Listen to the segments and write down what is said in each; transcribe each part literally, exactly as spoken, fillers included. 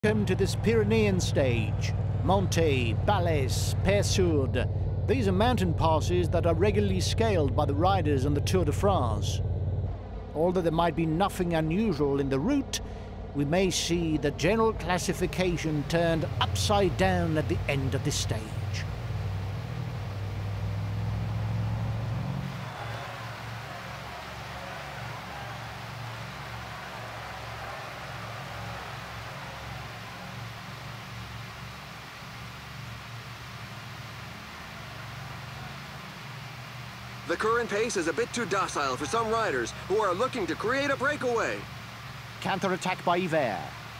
Welcome to this Pyrenean stage. Monte, Balès, Persourde. These are mountain passes that are regularly scaled by the riders on the Tour de France. Although there might be nothing unusual in the route, we may see the general classification turned upside down at the end of this stage. The current pace is a bit too docile for some riders who are looking to create a breakaway. Counter-attack by Yver.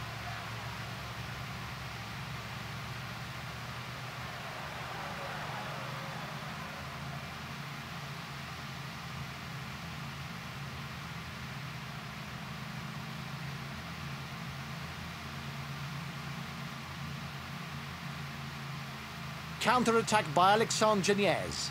Counter-attack by Alexandre Geniez.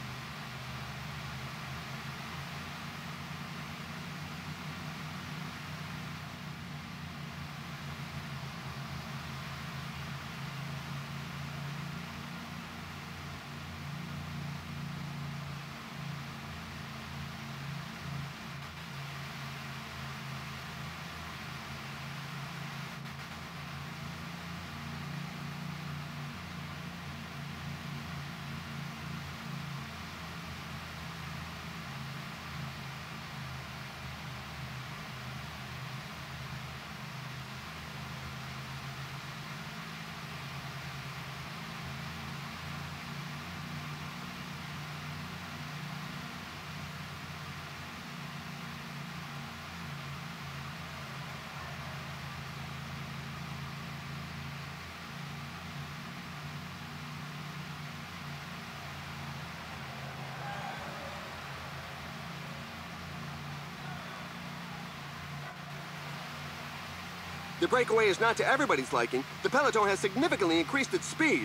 The breakaway is not to everybody's liking. The peloton has significantly increased its speed.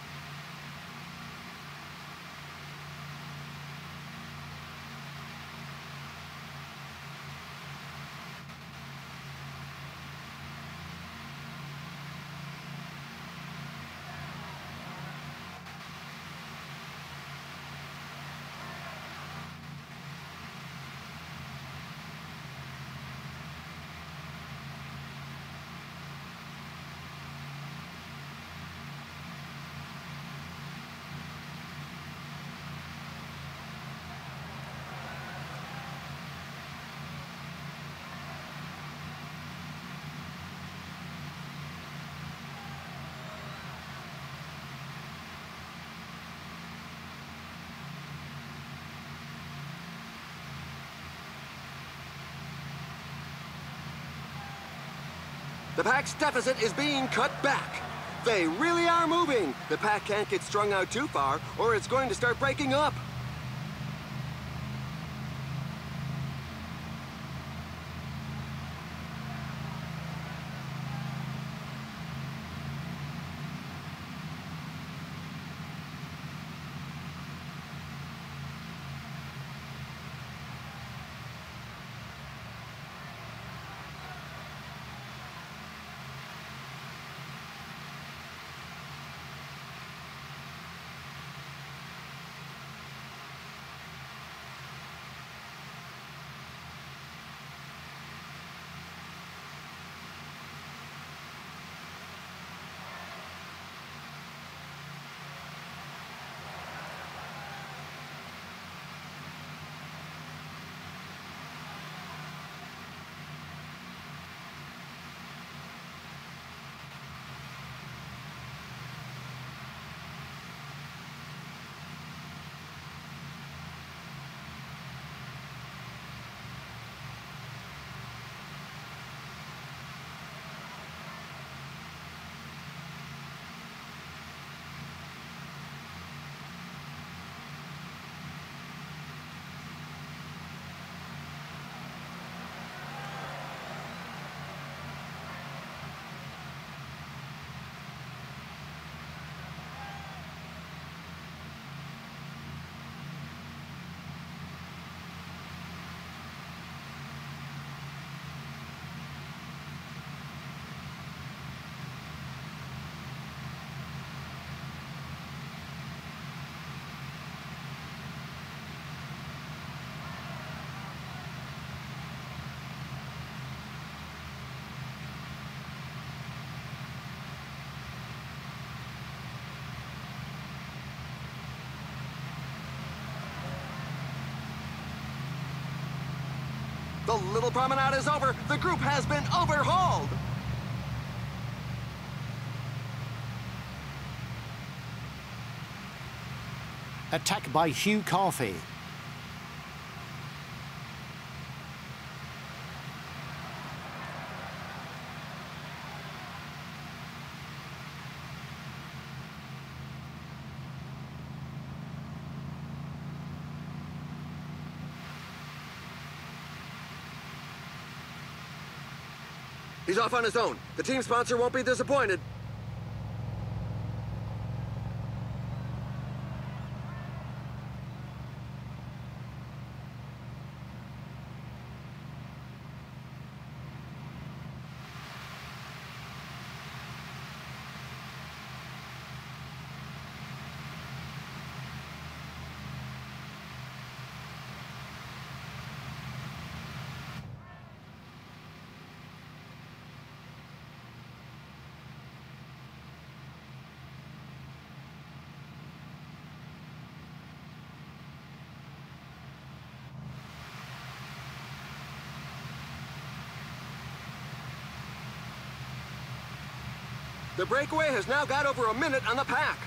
The pack's deficit is being cut back. They really are moving. The pack can't get strung out too far, or it's going to start breaking up. The little promenade is over. The group has been overhauled. Attack by Hugh Carthy. He's off on his own. The team sponsor won't be disappointed. The breakaway has now got over a minute on the pack.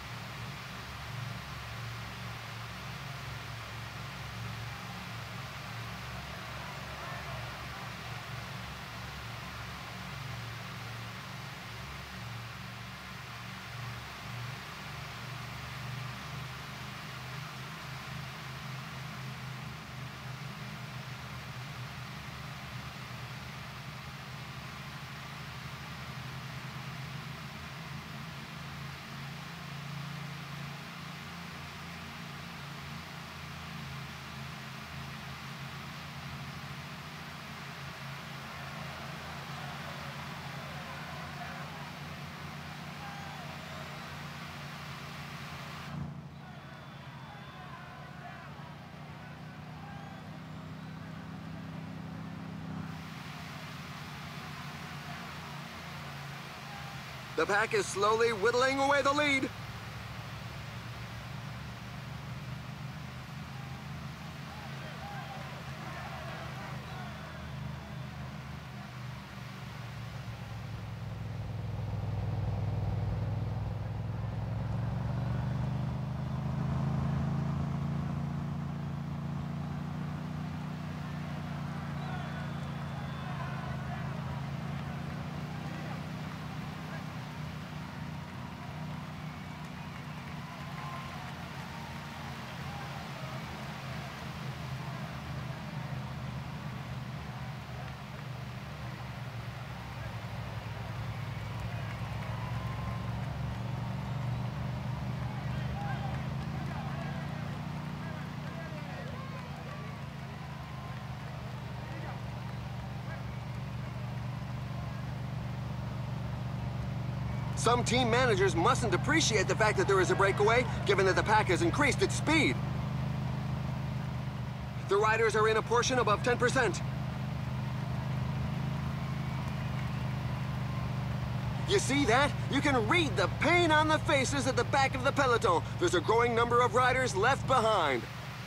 The pack is slowly whittling away the lead. Some team managers mustn't appreciate the fact that there is a breakaway, given that the pack has increased its speed. The riders are in a portion above ten percent. You see that? You can read the pain on the faces at the back of the peloton. There's a growing number of riders left behind.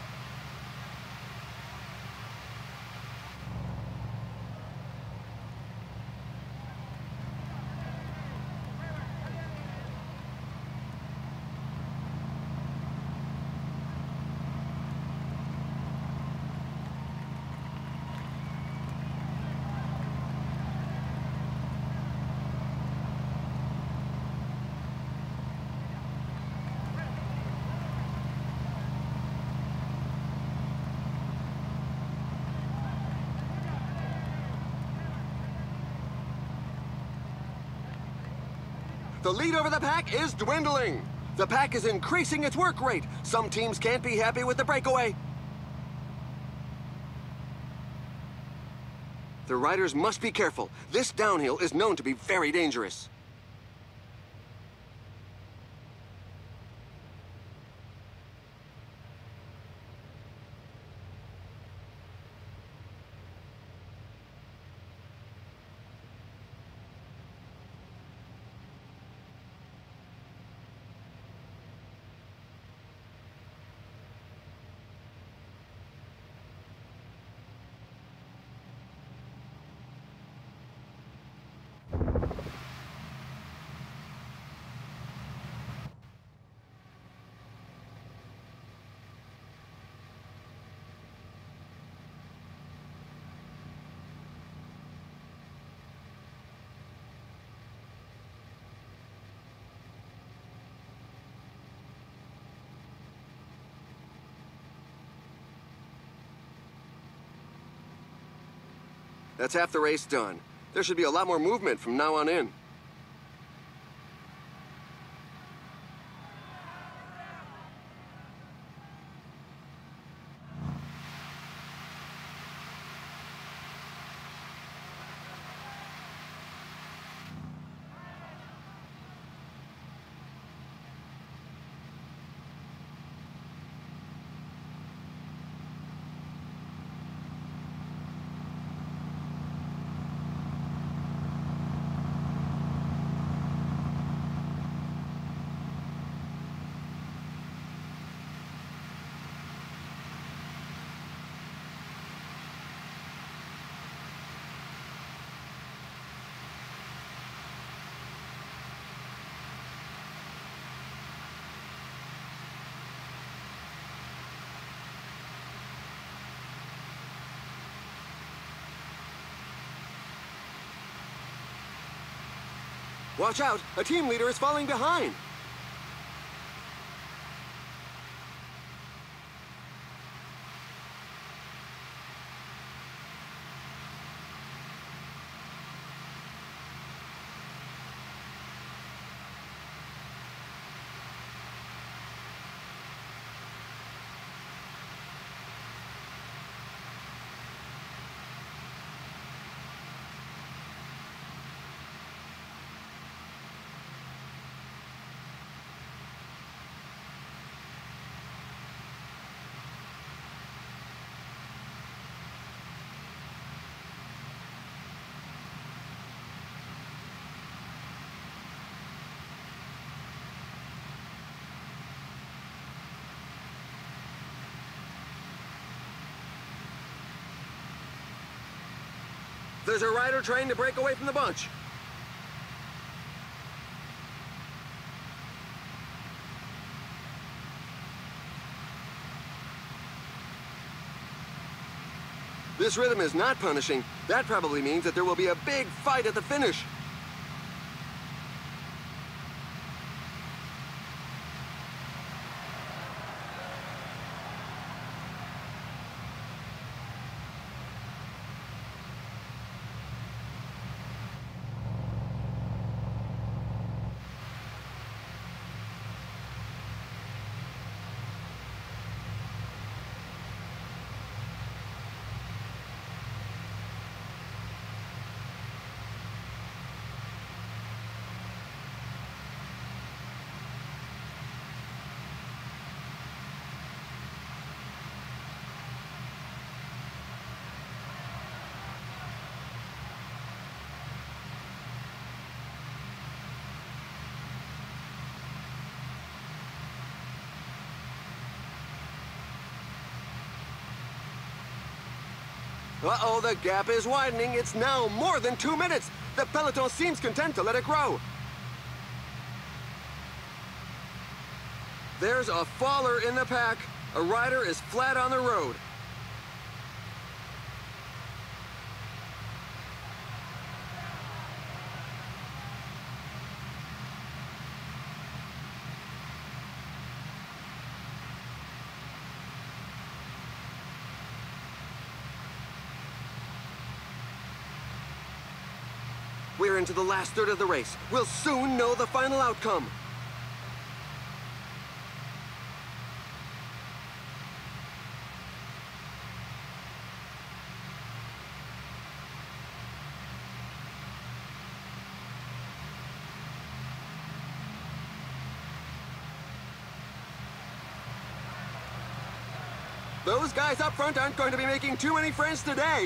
The lead over the pack is dwindling. The pack is increasing its work rate. Some teams can't be happy with the breakaway. The riders must be careful. This downhill is known to be very dangerous. That's half the race done. There should be a lot more movement from now on in. Watch out! A team leader is falling behind! There's a rider trying to break away from the bunch. This rhythm is not punishing. That probably means that there will be a big fight at the finish. Uh-oh, the gap is widening. It's now more than two minutes. The peloton seems content to let it grow. There's a faller in the pack. A rider is flat on the road. We're into the last third of the race. We'll soon know the final outcome. Those guys up front aren't going to be making too many friends today.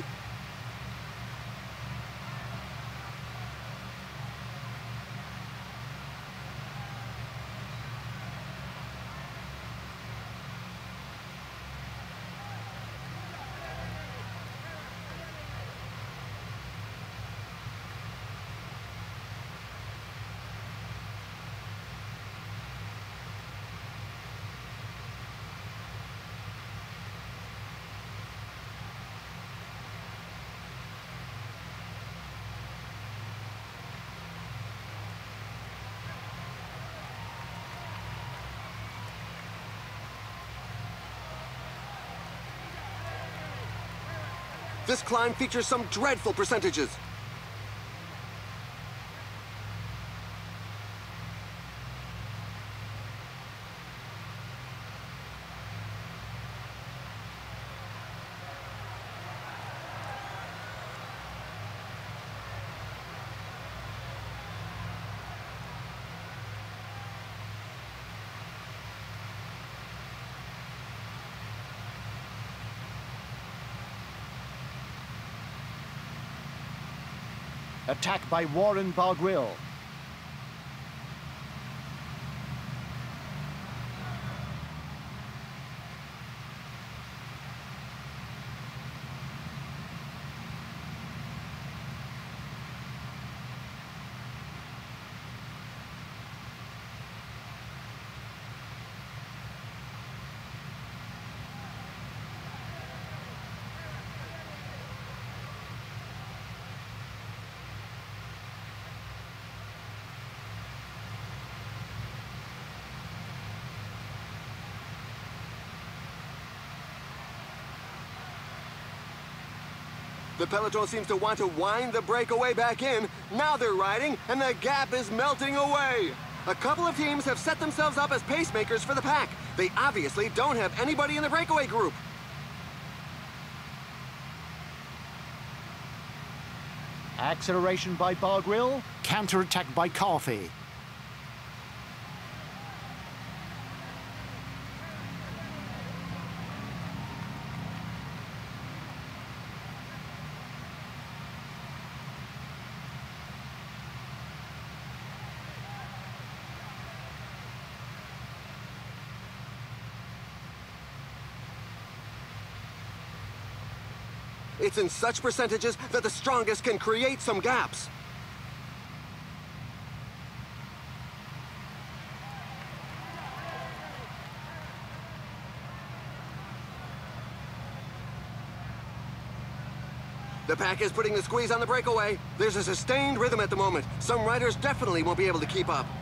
This climb features some dreadful percentages. Attack by Warren Barguil. The peloton seems to want to wind the breakaway back in. Now they're riding, and the gap is melting away. A couple of teams have set themselves up as pacemakers for the pack. They obviously don't have anybody in the breakaway group. Acceleration by Barguil, counter-attack by Coffey. It's in such percentages that the strongest can create some gaps. The pack is putting the squeeze on the breakaway. There's a sustained rhythm at the moment. Some riders definitely won't be able to keep up.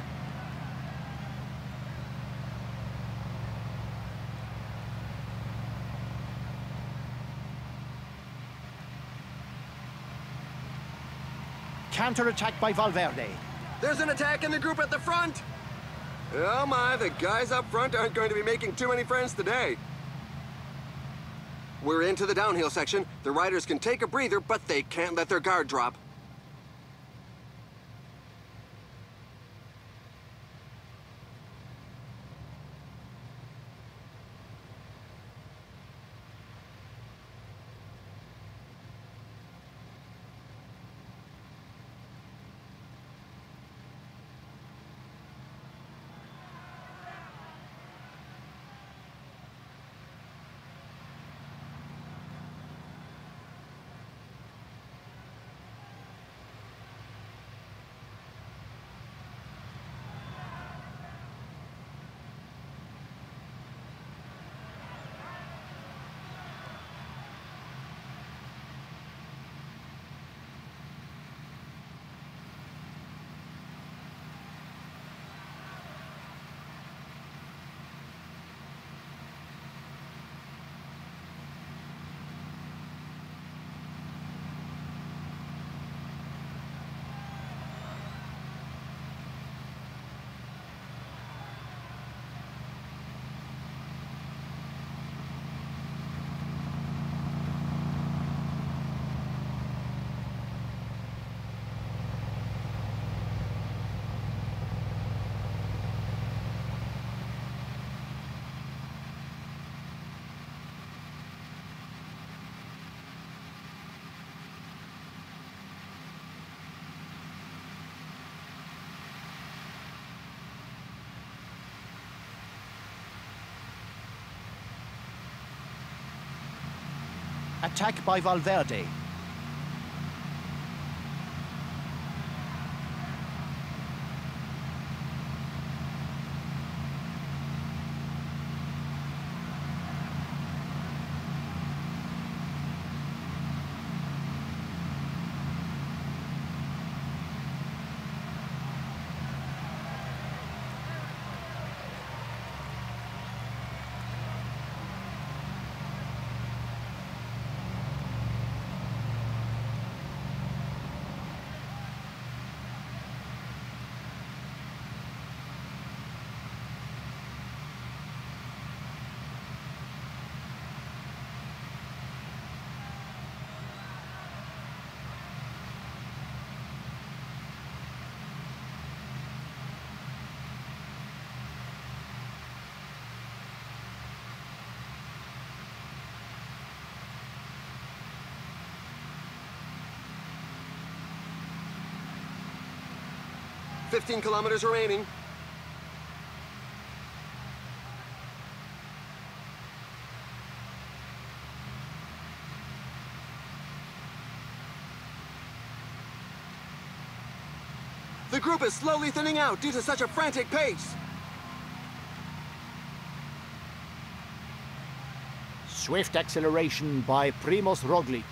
Counter-attack by Valverde. There's an attack in the group at the front. Oh my, the guys up front aren't going to be making too many friends today. We're into the downhill section. The riders can take a breather, but they can't let their guard drop. Attack by Valverde. fifteen kilometers remaining. The group is slowly thinning out due to such a frantic pace. Swift acceleration by Primoz Roglic.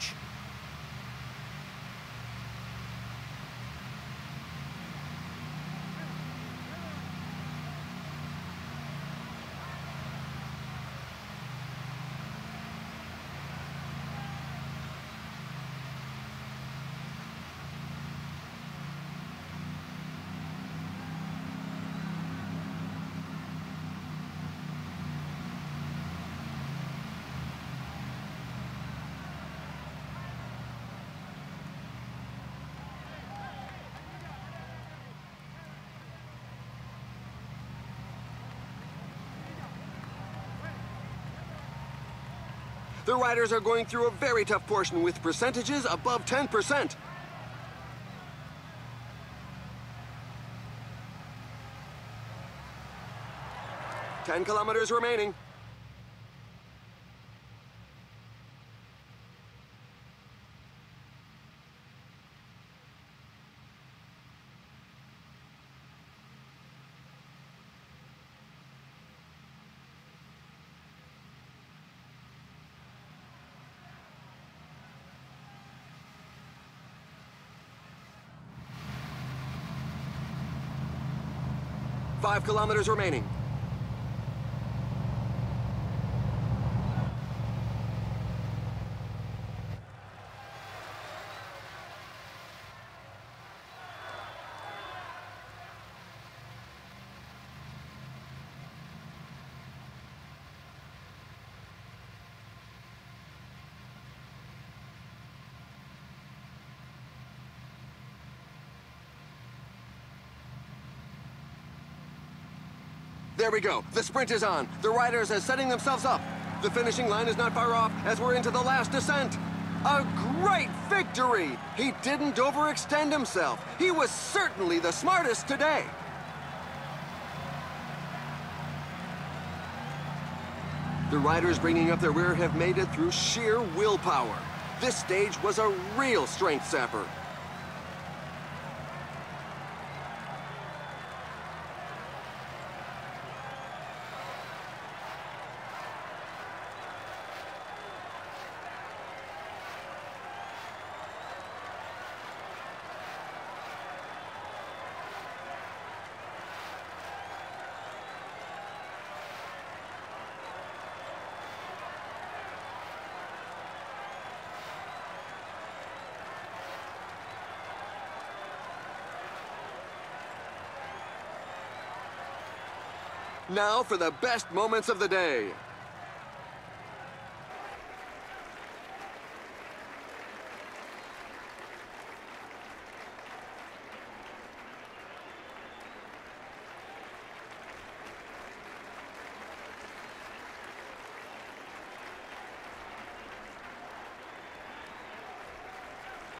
The riders are going through a very tough portion with percentages above ten percent. ten kilometers remaining. Five kilometers remaining. There we go. The sprint is on. The riders are setting themselves up. The finishing line is not far off as we're into the last descent. A great victory! He didn't overextend himself. He was certainly the smartest today. The riders bringing up their rear have made it through sheer willpower. This stage was a real strength sapper. Now for the best moments of the day.